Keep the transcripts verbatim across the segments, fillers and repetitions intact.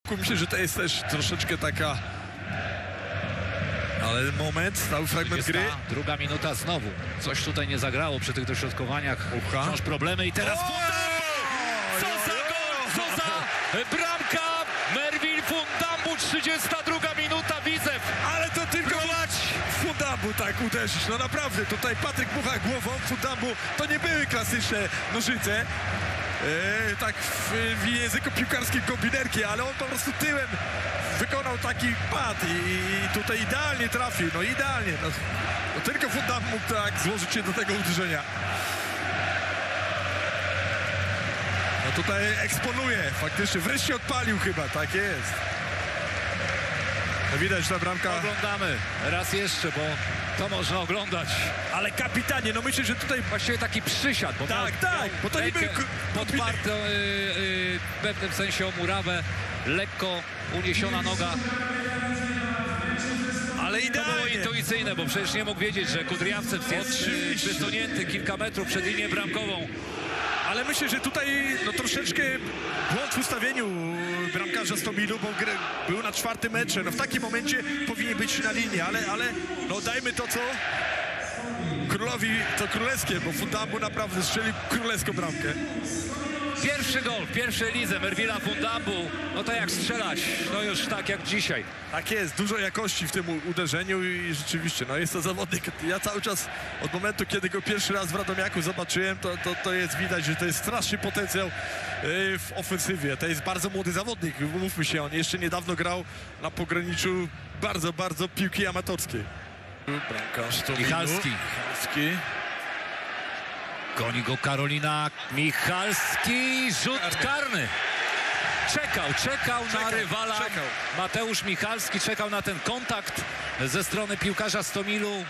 Myślę, że to jest też troszeczkę taka... Ale moment, stały fragment gry. Druga minuta znowu. Coś tutaj nie zagrało przy tych dośrodkowaniach. Ucha. Wciąż problemy i teraz Fundambu! Co za gol! Co za bramka! Mervil Fundambu, trzydziesta druga minuta, Widzew. Ale to tylko mać Fundambu tak uderzyć. No naprawdę, tutaj Patryk Mucha głową, Fundambu to nie były klasyczne nożyce. Eee, tak w, w języku piłkarskim kombinerki, ale on po prostu tyłem wykonał taki pad i, i tutaj idealnie trafił, no idealnie. No, no tylko Fundambu mógł tak złożyć się do tego uderzenia. No tutaj eksponuje, faktycznie, wreszcie odpalił chyba, tak jest. No widać ta bramka. Oglądamy raz jeszcze, bo to można oglądać. Ale kapitanie, no myślę, że tutaj... Właściwie taki przysiad, bo Tak, miał, tak, miał bo to nie rękę był... podpartą yy, yy, w pewnym sensie o murawę, lekko uniesiona noga. Ale To było idealnie. intuicyjne, bo przecież nie mógł wiedzieć, że Kudryawcew jest yy, przysunięty kilka metrów przed linię bramkową. Ale myślę, że tutaj no, troszeczkę błąd w ustawieniu bramkarza Stomilu, bo gry, był na czwartym metrze. No w takim momencie powinien być na linii, ale, ale no dajmy to, co królowi, to królewskie, bo Fundambu naprawdę strzelił królewską bramkę. Pierwszy gol w pierwszej lidze Mervila Fundambu, no to jak strzelać, no już tak jak dzisiaj. Tak jest, dużo jakości w tym uderzeniu i rzeczywiście, no jest to zawodnik. Ja cały czas od momentu, kiedy go pierwszy raz w Radomiaku zobaczyłem, to, to, to jest widać, że to jest straszny potencjał w ofensywie. To jest bardzo młody zawodnik, mówmy się, on jeszcze niedawno grał na pograniczu bardzo, bardzo piłki amatorskiej. Bramkarz to Michalski. Michalski. Goni go Karolina Michalski, rzut karny. Czekał, czekał, Czekał, na rywala. czekał. Mateusz Michalski czekał na ten kontakt ze strony piłkarza Stomilu.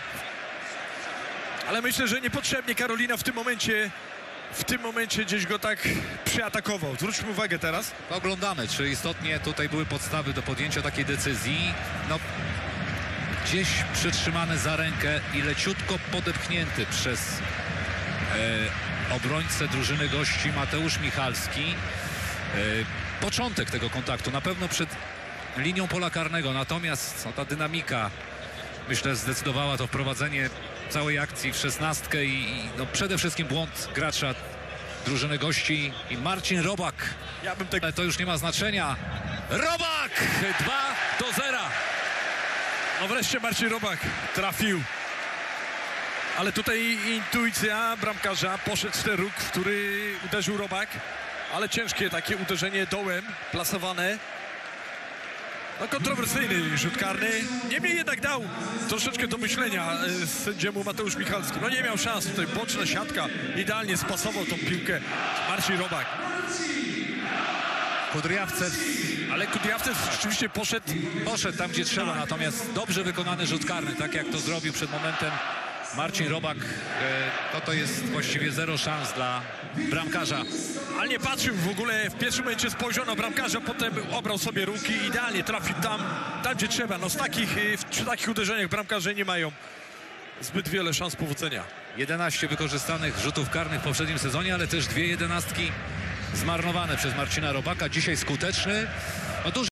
Ale myślę, że niepotrzebnie Karolina w tym momencie w tym momencie gdzieś go tak przyatakował. Zwróćmy uwagę teraz. Oglądamy, czy istotnie tutaj były podstawy do podjęcia takiej decyzji. No, gdzieś przytrzymany za rękę i leciutko podepchnięty przez e, obrońcę drużyny gości Mateusz Michalski. E, początek tego kontaktu, na pewno przed linią pola karnego, natomiast no, ta dynamika, myślę, zdecydowała to wprowadzenie całej akcji w szesnastkę i, i no, przede wszystkim błąd gracza drużyny gości i Marcin Robak. Ja bym tak... Ale to już nie ma znaczenia. Robak! dwa do zera. No wreszcie Marcin Robak trafił. Ale tutaj intuicja bramkarza, poszedł w ten róg, w który uderzył Robak. Ale ciężkie takie uderzenie dołem, plasowane. No kontrowersyjny rzut karny. Niemniej jednak dał troszeczkę do myślenia sędziemu Mateusz Michalski. No nie miał szans, tutaj boczna siatka. Idealnie spasował tą piłkę Marcin Robak. Kudryawcew. Ale Kudryawcew rzeczywiście poszedł. Poszedł tam, gdzie trzeba, natomiast dobrze wykonany rzut karny, tak jak to zrobił przed momentem Marcin Robak. To to jest właściwie zero szans dla bramkarza. Ale nie patrzył w ogóle, w pierwszym momencie spojrzał na bramkarza, potem obrał sobie ruki i idealnie trafił tam, tam gdzie trzeba. No z takich, przy takich uderzeniach bramkarze nie mają zbyt wiele szans powodzenia. jedenaście wykorzystanych rzutów karnych w poprzednim sezonie, ale też dwie jedenastki zmarnowane przez Marcina Robaka. Dzisiaj skuteczny. No duży